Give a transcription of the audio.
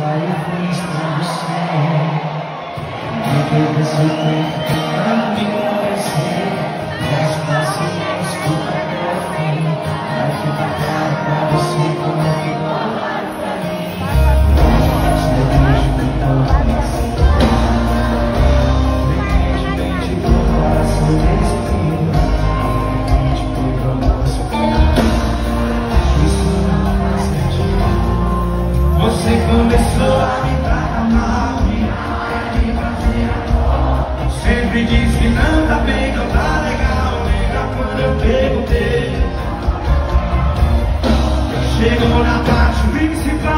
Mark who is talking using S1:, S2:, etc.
S1: aí fiz pra você. Depois desse tempo que não me convencer, peço paciência, escuta até o fim. Vai ficar claro pra você como ficou lá pra mim. Seu beijo me toca, mas independentemente do coração desse filho, independentemente do amor superar. Isso não faz sentido. Você começou a me tratar mal, sempre diz que não tá bem, não tá legal. Lembra quando eu perguntei? Chegou na parte principal.